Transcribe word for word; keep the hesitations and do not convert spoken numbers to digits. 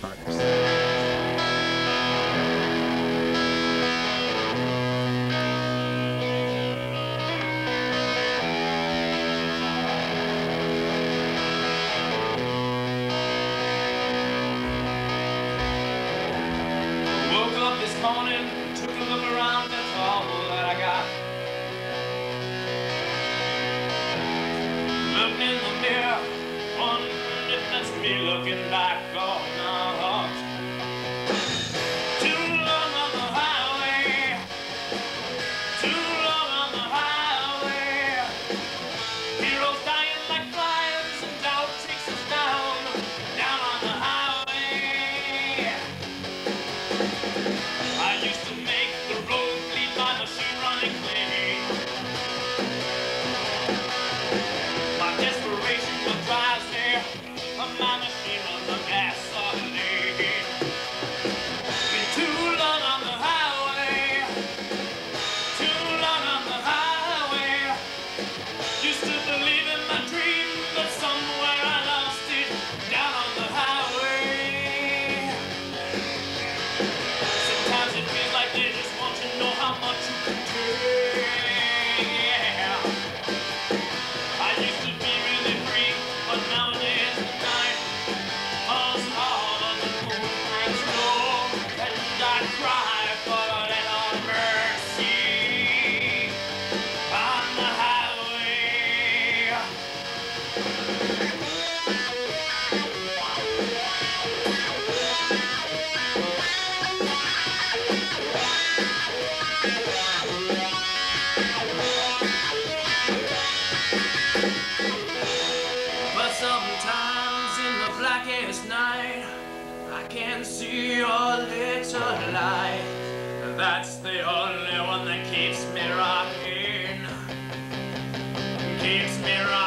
Partners. Woke up this morning, took a look around, that's all that I got. Looked in the mirror, wondered if that's me looking back on not. Too long on the highway, too long on the highway. Heroes dying like flies and doubt takes us down, down on the highway. I used to make the road bleed, my machine running clean. My desperation what drives me, my machine runs on gasoline. Been too long on the highway, too long on the highway. Used to believe in my dream, but somewhere I lost it, down on the highway. Sometimes it feels like they just want to know how much you can take. I used to be really free, but nowadays the night falls harder than moon and snow, and I cry for a little mercy on the highway. But sometimes in the blackest night, I can see your little light. That's the only one that keeps me rocking, keeps me rocking.